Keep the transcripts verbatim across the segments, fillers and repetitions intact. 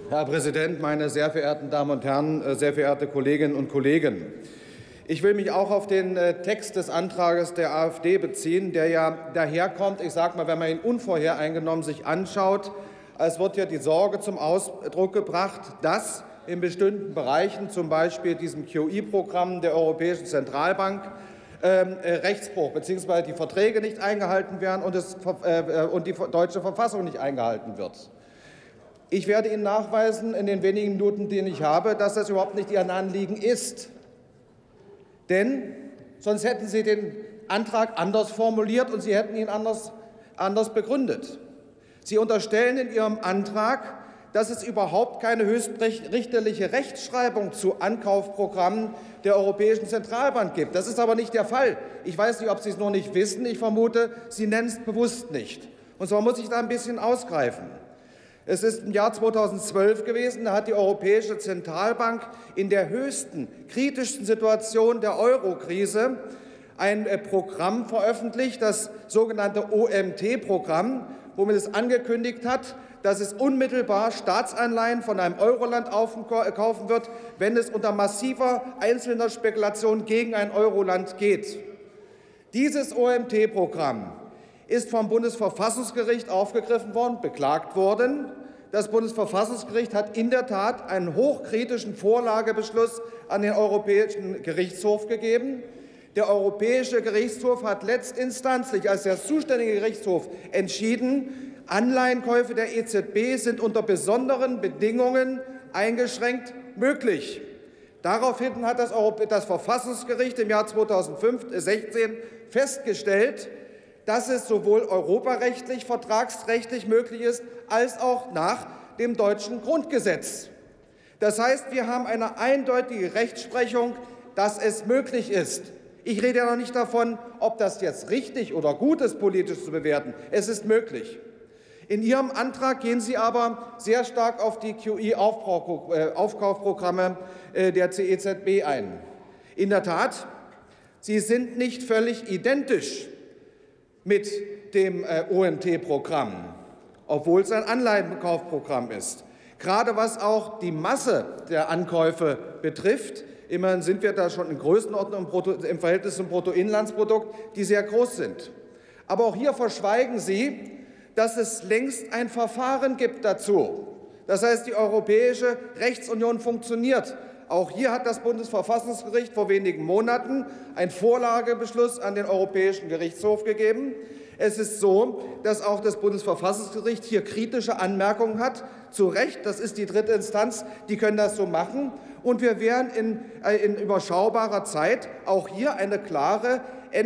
Herr Präsident, meine sehr verehrten Damen und Herren, sehr verehrte Kolleginnen und Kollegen! Ich will mich auch auf den Text des Antrags der AfD beziehen, der ja daherkommt, ich sage mal, wenn man ihn unvorhereingenommen sich anschaut, als wird ja die Sorge zum Ausdruck gebracht, dass in bestimmten Bereichen, zum Beispiel diesem Q I-Programm der Europäischen Zentralbank, ähm, Rechtsbruch bzw. die Verträge nicht eingehalten werden und, das, äh, und die deutsche Verfassung nicht eingehalten wird. Ich werde Ihnen nachweisen, in den wenigen Minuten, die ich habe, dass das überhaupt nicht Ihr Anliegen ist. Denn sonst hätten Sie den Antrag anders formuliert und Sie hätten ihn anders, anders begründet. Sie unterstellen in Ihrem Antrag, dass es überhaupt keine höchstrichterliche Rechtschreibung zu Ankaufprogrammen der Europäischen Zentralbank gibt. Das ist aber nicht der Fall. Ich weiß nicht, ob Sie es noch nicht wissen. Ich vermute, Sie nennen es bewusst nicht. Und zwar muss ich da ein bisschen ausgreifen. Es ist im Jahr zweitausendzwölf gewesen, da hat die Europäische Zentralbank in der höchsten, kritischsten Situation der Euro-Krise ein Programm veröffentlicht, das sogenannte O M T-Programm, womit es angekündigt hat, dass es unmittelbar Staatsanleihen von einem Euroland aufkaufen wird, wenn es unter massiver einzelner Spekulation gegen ein Euroland geht. Dieses O M T-Programm ist vom Bundesverfassungsgericht aufgegriffen worden, beklagt worden. Das Bundesverfassungsgericht hat in der Tat einen hochkritischen Vorlagebeschluss an den Europäischen Gerichtshof gegeben. Der Europäische Gerichtshof hat letztinstanzlich als der zuständige Gerichtshof entschieden, Anleihenkäufe der E Z B sind unter besonderen Bedingungen eingeschränkt möglich. Daraufhin hat das, das Verfassungsgericht im Jahr zweitausendsechzehn festgestellt, dass es sowohl europarechtlich, vertragsrechtlich möglich ist, als auch nach dem deutschen Grundgesetz. Das heißt, wir haben eine eindeutige Rechtsprechung, dass es möglich ist. Ich rede ja noch nicht davon, ob das jetzt richtig oder gut ist, politisch zu bewerten. Es ist möglich. In Ihrem Antrag gehen Sie aber sehr stark auf die Q I-Aufkaufprogramme der E Z B ein. In der Tat, sie sind nicht völlig identisch mit dem O M T-Programm, obwohl es ein Anleihenkaufprogramm ist. Gerade was auch die Masse der Ankäufe betrifft, immerhin sind wir da schon in Größenordnung im Verhältnis zum Bruttoinlandsprodukt, die sehr groß sind. Aber auch hier verschweigen Sie, dass es längst ein Verfahren gibt dazu. Das heißt, die Europäische Rechtsunion funktioniert. Auch hier hat das Bundesverfassungsgericht vor wenigen Monaten einen Vorlagebeschluss an den Europäischen Gerichtshof gegeben. Es ist so, dass auch das Bundesverfassungsgericht hier kritische Anmerkungen hat. Zu Recht, das ist die dritte Instanz, die können das so machen. Und wir werden in, in überschaubarer Zeit auch hier eine klare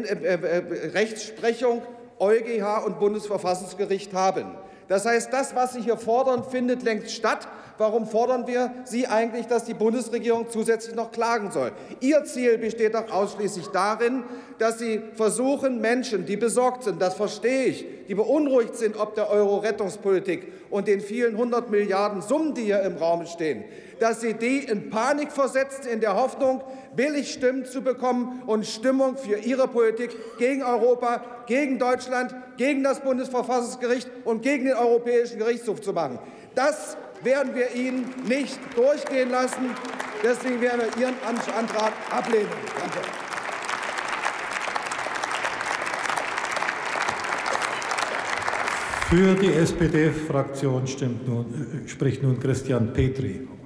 Rechtsprechung EuGH und Bundesverfassungsgericht haben. Das heißt, das, was Sie hier fordern, findet längst statt. Warum fordern wir Sie eigentlich, dass die Bundesregierung zusätzlich noch klagen soll? Ihr Ziel besteht doch ausschließlich darin, dass Sie versuchen, Menschen, die besorgt sind, das verstehe ich, die beunruhigt sind ob der Euro-Rettungspolitik und den vielen hundert Milliarden Summen, die hier im Raum stehen, dass Sie die in Panik versetzen, in der Hoffnung, billig Stimmen zu bekommen und Stimmung für Ihre Politik gegen Europa, gegen Deutschland, gegen das Bundesverfassungsgericht und gegen den Europäischen Gerichtshof zu machen. Das werden wir Ihnen nicht durchgehen lassen. Deswegen werden wir Ihren Antrag ablehnen. Danke. Für die S P D-Fraktion spricht nun Christian Petri.